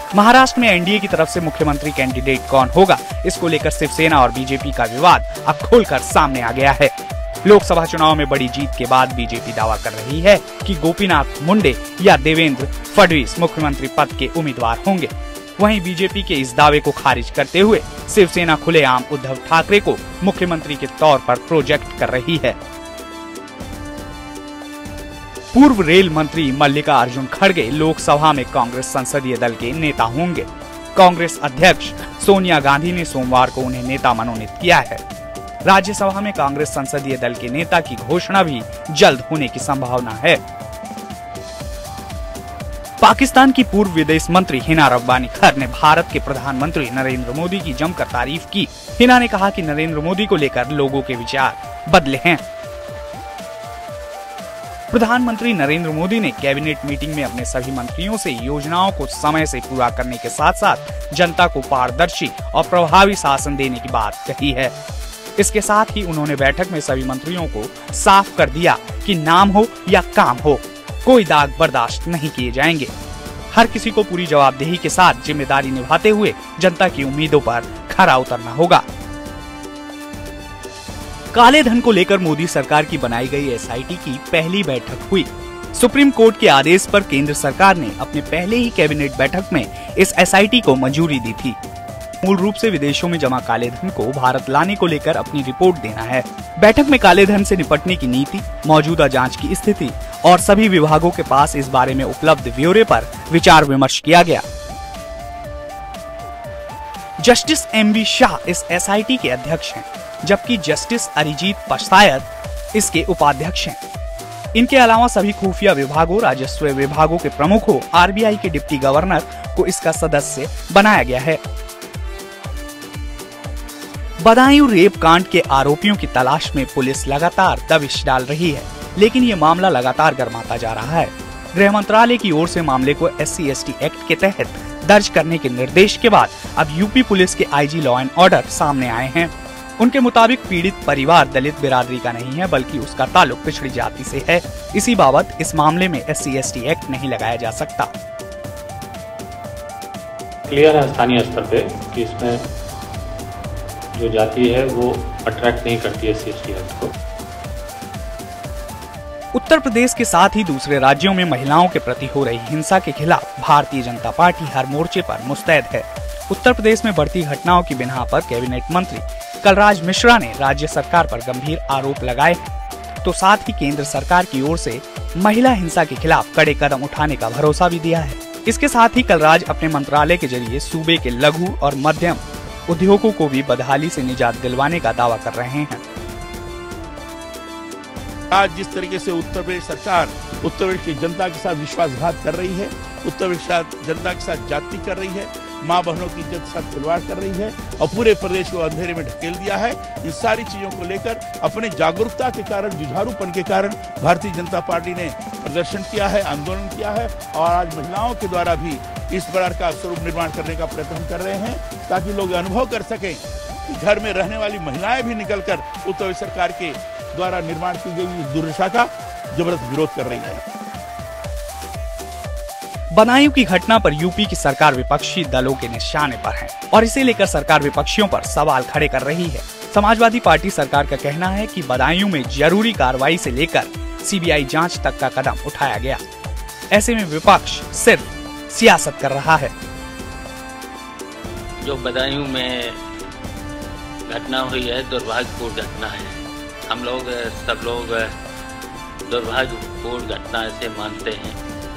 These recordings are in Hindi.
महाराष्ट्र में एनडीए की तरफ से मुख्यमंत्री कैंडिडेट कौन होगा, इसको लेकर शिवसेना और बीजेपी का विवाद अब खुलकर सामने आ गया है। लोकसभा चुनाव में बड़ी जीत के बाद बीजेपी दावा कर रही है कि गोपीनाथ मुंडे या देवेंद्र फडणवीस मुख्यमंत्री पद के उम्मीदवार होंगे। वहीं बीजेपी के इस दावे को खारिज करते हुए शिवसेना खुलेआम उद्धव ठाकरे को मुख्यमंत्री के तौर पर प्रोजेक्ट कर रही है। पूर्व रेल मंत्री मल्लिकार्जुन खड़गे लोकसभा में कांग्रेस संसदीय दल के नेता होंगे। कांग्रेस अध्यक्ष सोनिया गांधी ने सोमवार को उन्हें नेता मनोनीत किया है। राज्यसभा में कांग्रेस संसदीय दल के नेता की घोषणा भी जल्द होने की संभावना है। पाकिस्तान की पूर्व विदेश मंत्री हिना रब्बानी खर ने भारत के प्रधानमंत्री नरेंद्र मोदी की जमकर तारीफ की। हिना ने कहा कि नरेंद्र मोदी को लेकर लोगों के विचार बदले हैं। प्रधानमंत्री नरेंद्र मोदी ने कैबिनेट मीटिंग में अपने सभी मंत्रियों से योजनाओं को समय से पूरा करने के साथ साथ जनता को पारदर्शी और प्रभावी शासन देने की बात कही है। इसके साथ ही उन्होंने बैठक में सभी मंत्रियों को साफ कर दिया कि नाम हो या काम हो, कोई दाग बर्दाश्त नहीं किए जाएंगे। हर किसी को पूरी जवाबदेही के साथ जिम्मेदारी निभाते हुए जनता की उम्मीदों पर खरा उतरना होगा। काले धन को लेकर मोदी सरकार की बनाई गई एसआईटी की पहली बैठक हुई। सुप्रीम कोर्ट के आदेश पर केंद्र सरकार ने अपने पहले ही कैबिनेट बैठक में इस एसआईटी को मंजूरी दी थी। मूल रूप से विदेशों में जमा काले धन को भारत लाने को लेकर अपनी रिपोर्ट देना है। बैठक में काले धन से निपटने की नीति, मौजूदा जांच की स्थिति और सभी विभागों के पास इस बारे में उपलब्ध ब्यौरे पर विचार विमर्श किया गया। जस्टिस एमवी शाह इस एसआईटी के अध्यक्ष हैं, जबकि जस्टिस अरिजीत पछायत इसके उपाध्यक्ष हैं। इनके अलावा सभी खुफिया विभागों, राजस्व विभागों के प्रमुखों, आरबीआई के डिप्टी गवर्नर को इसका सदस्य बनाया गया है। बदायूं रेप कांड के आरोपियों की तलाश में पुलिस लगातार दबिश डाल रही है, लेकिन ये मामला लगातार गर्माता जा रहा है। गृह मंत्रालय की ओर से मामले को SC/ST एक्ट के तहत दर्ज करने के निर्देश के बाद अब यूपी पुलिस के IG लॉ एंड ऑर्डर सामने आए हैं। उनके मुताबिक पीड़ित परिवार दलित बिरादरी का नहीं है, बल्कि उसका ताल्लुक पिछड़ी जाति से है। इसी बाबत इस मामले में SC/ST एक्ट नहीं लगाया जा सकता। क्लियर है स्थानीय स्तर पे कि इसमें जो जाति है वो अट्रैक्ट नहीं करती है SC/ST एक्ट को। उत्तर प्रदेश के साथ ही दूसरे राज्यों में महिलाओं के प्रति हो रही हिंसा के खिलाफ भारतीय जनता पार्टी हर मोर्चे पर मुस्तैद है। उत्तर प्रदेश में बढ़ती घटनाओं की बिना पर कैबिनेट मंत्री कलराज मिश्रा ने राज्य सरकार पर गंभीर आरोप लगाए, तो साथ ही केंद्र सरकार की ओर से महिला हिंसा के खिलाफ कड़े कदम उठाने का भरोसा भी दिया है। इसके साथ ही कलराज अपने मंत्रालय के जरिए सूबे के लघु और मध्यम उद्योगों को भी बदहाली से निजात दिलवाने का दावा कर रहे हैं। आज जिस तरीके से उत्तर प्रदेश सरकार उत्तर प्रदेश की जनता के साथ विश्वासघात कर रही है, उत्तर प्रदेश जनता के साथ जाति कर रही है, माँ बहनों की इज्जत के साथ खिलवाड़ कर रही है और पूरे प्रदेश को अंधेरे में ढकेल दिया है, इन सारी चीजों को लेकर अपने जागरूकता के कारण, जुझारूपन के कारण भारतीय जनता पार्टी ने प्रदर्शन किया है, आंदोलन किया है और आज महिलाओं के द्वारा भी इस प्रकार का स्वरूप निर्माण करने का प्रयत्न हम कर रहे हैं, ताकि लोग अनुभव कर सकें कि घर में रहने वाली महिलाएं भी निकलकर उत्तर प्रदेश सरकार के द्वारा निर्माण की गई दुर्दशा का जबरदस्त विरोध कर रही है। बदायूं की घटना पर यूपी की सरकार विपक्षी दलों के निशाने पर है और इसे लेकर सरकार विपक्षियों पर सवाल खड़े कर रही है। समाजवादी पार्टी सरकार का कहना है कि बदायूं में जरूरी कार्रवाई से लेकर CBI जांच तक का कदम उठाया गया। ऐसे में विपक्ष सिर्फ सियासत कर रहा है। जो बदायूं में घटना हुई है दुर्भाग्यपूर्ण घटना है। हम लोग सब लोग दुर्भाग्यपूर्ण घटना ऐसे मानते हैं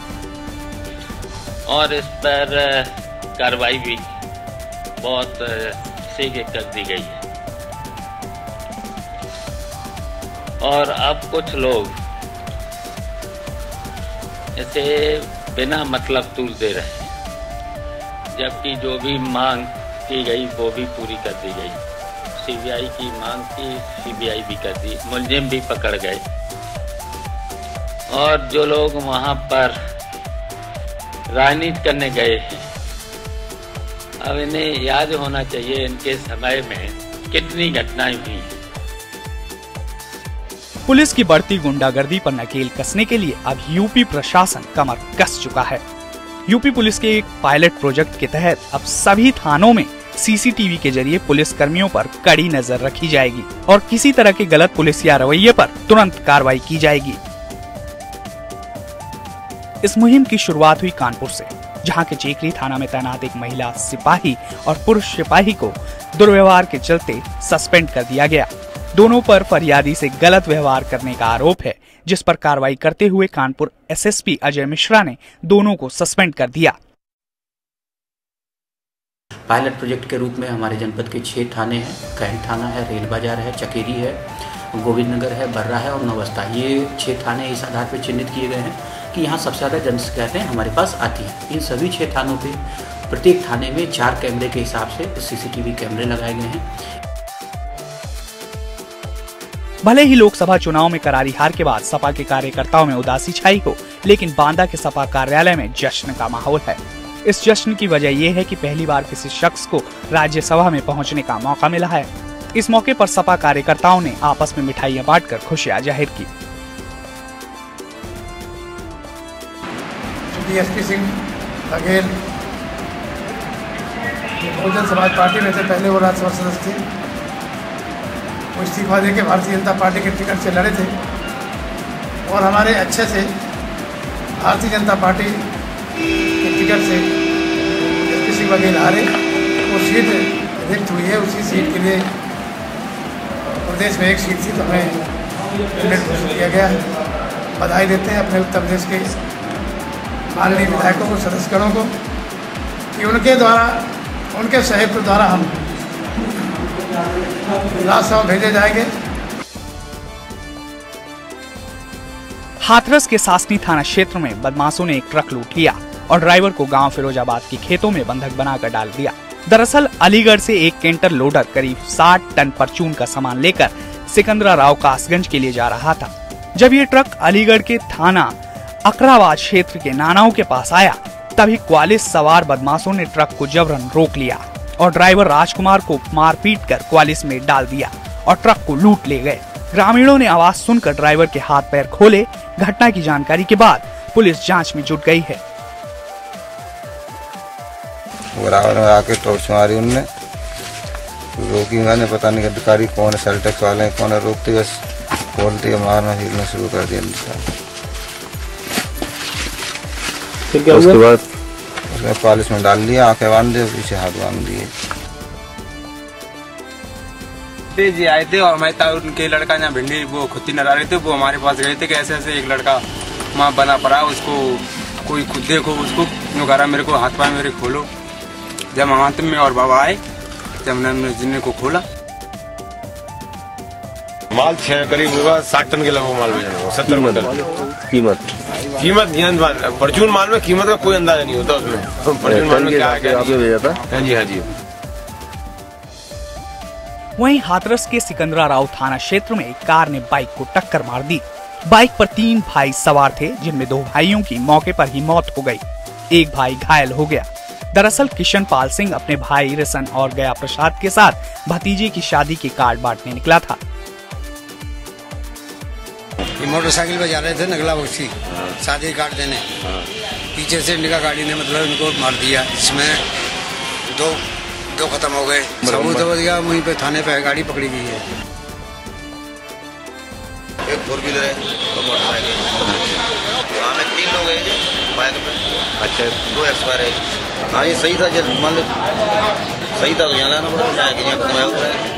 और इस पर कार्रवाई भी बहुत सीधे कर दी गई है और अब कुछ लोग इसे बिना मतलब तूल दे रहे हैं, जबकि जो भी मांग की गई वो भी पूरी कर दी गई। CBI की मांग की CBI भी कर दी, मुलजिम भी पकड़ गए और जो लोग वहां पर राजनीति करने गए हैं, अब इन्हें याद होना चाहिए इनके समय में कितनी घटनाएं हुई हैं। पुलिस की बढ़ती गुंडागर्दी पर नकेल कसने के लिए अब यूपी प्रशासन कमर कस चुका है। यूपी पुलिस के एक पायलट प्रोजेक्ट के तहत अब सभी थानों में सीसीटीवी के जरिए पुलिस कर्मियों पर कड़ी नजर रखी जाएगी और किसी तरह के गलत पुलिस या रवैये पर तुरंत कार्रवाई की जाएगी। इस मुहिम की शुरुआत हुई कानपुर से, जहां के चेकरी थाना में तैनात एक महिला सिपाही और पुरुष सिपाही को दुर्व्यवहार के चलते सस्पेंड कर दिया गया। दोनों पर फरियादी से गलत व्यवहार करने का आरोप है, जिस पर कार्रवाई करते हुए कानपुर एसएसपी अजय मिश्रा ने दोनों को सस्पेंड कर दिया। पायलट प्रोजेक्ट के रूप में हमारे जनपद के 6 थाने हैं। कैंट थाना है, रेल बाजार है, चकेरी है, गोविंद नगर है, बर्रा है और नवस्ता। ये 6 थाने इस आधार पर चिन्हित किए गए हैं कि यहाँ सबसे ज़्यादा जन शिकायतें हमारे पास आती हैं। इन सभी 6 थानों पे प्रत्येक थाने में 4 कैमरे के हिसाब से सीसीटीवी कैमरे लगाए गए हैं। भले ही लोकसभा चुनाव में करारी हार के बाद सपा के कार्यकर्ताओं में उदासी छाई हो, लेकिन बांदा के सपा कार्यालय में जश्न का माहौल है। इस जश्न की वजह यह है कि पहली बार किसी शख्स को राज्यसभा में पहुंचने का मौका मिला है। इस मौके पर सपा कार्यकर्ताओं ने आपस में मिठाइयां बांटकर खुशियां जाहिर की। DSP सिंह बघेल बहुजन समाज पार्टी में थे, पहले वो राज्यसभा सदस्य थे। वो इस्तीफा देके भारतीय जनता पार्टी के टिकट से लड़े थे और हमारे अच्छे से भारतीय जनता पार्टी के टिकट से DSP सिंह बघेल हारे। वो सीट रिक्त हुई है, उसी सीट के लिए प्रदेश में एक सीट थी तो हमें टिकट घोषित किया गया है। बधाई देते हैं अपने उत्तर प्रदेश के माननीय विधायकों को, सदस्यगणों को कि उनके द्वारा, उनके सहयोग द्वारा हम राज्यसभा भेजे जाएंगे। हाथरस के सासनी थाना क्षेत्र में बदमाशों ने एक ट्रक लूट लिया और ड्राइवर को गांव फिरोजाबाद के खेतों में बंधक बनाकर डाल दिया। दरअसल अलीगढ़ से एक कैंटर लोडर करीब 60 टन परचून का सामान लेकर सिकंदराराव कासगंज के लिए जा रहा था। जब ये ट्रक अलीगढ़ के थाना अकराबाद क्षेत्र के नानाओं के पास आया, तभी 41 सवार बदमाशों ने ट्रक को जबरन रोक लिया और ड्राइवर राजकुमार को मारपीट कर 41 में डाल दिया और ट्रक को लूट ले गए। ग्रामीणों ने आवाज सुनकर ड्राइवर के हाथ पैर खोले। घटना की जानकारी के बाद पुलिस जांच में जुट गई है। बराबर में आके टॉर्च मारी, उनने रोकी। मैंने पता नहीं अधिकारी कौन है, सेल टैक्स वाले हैं, कौन है, रोकते बस खोलते मारना हिलना शुरू कर दिया। उसके बाद उसने 40 में डाल लिया, आंखें बांध दी, पीछे हाथ बांध दिए। जी आए थे और हमारे उनके लड़का यहाँ भिंडी वो खुद नरा रहे थे, वो हमारे पास गए थे कि ऐसे ऐसे एक लड़का वहाँ बना पड़ा, उसको कोई खुद देखो, उसको कहा मेरे को हाथ पाए मेरे खोलो। जब हाथ में और बाबा आए, जब हमने जिन्हें को खोला, माल करीब होगा 60 टन के लगभग माल भेजना, 70 क्विंटल। कीमत परचून माल में कीमत का कोई अंदाजा नहीं होता उसमें। परचून माल में क्या भेजा था? हाँ जी। वहीं हाथरस के सिकंदराराव थाना क्षेत्र में एक कार ने बाइक को टक्कर मार दी। बाइक पर 3 भाई सवार थे, जिनमें 2 भाइयों की मौके पर ही मौत हो गई। एक भाई घायल हो गया। दरअसल किशन पाल सिंह अपने भाई रिसन और गया प्रसाद के साथ भतीजे की शादी के कार्ड बांटने निकला था। मोटरसाइकिल पे जा रहे थे नगला बक्सी शादी कार्ड देने। पीछे से इंडिका गाड़ी ने मतलब इनको मार दिया, जिसमें दो खत्म हो गए। सबूत हो गया, वहीं पे थाने पे गाड़ी पकड़ी गई है। एक 4 व्हीलर है, 2 मोटरसाइकिल, 3 लोग हैं बाइक पे। अच्छा, 2 एक्सपायर है। हाँ ये सही था, जब मान लो सही था तो यहाँ लाना पड़ा,